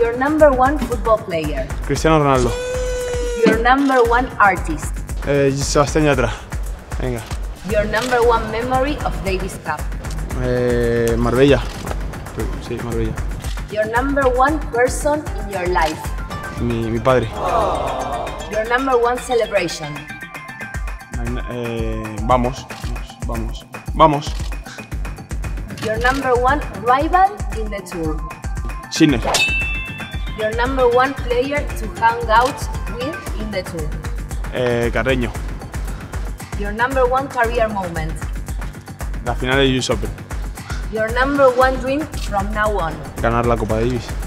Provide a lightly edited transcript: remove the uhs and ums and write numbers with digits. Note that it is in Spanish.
Your number one football player. Cristiano Ronaldo. Your number one artist. Sebastián Yatra. Venga. Your number one memory of Davis Cup. Marbella. Sí, Marbella. Your number one person in your life. Mi padre. Your number one celebration. Vamos. Your number one rival in the tour. Sinner. Your number one player to hang out with in the tour. Carreño. Your number one career moment. La final de US Open. Your number one dream from now on. Ganar la Copa Davis.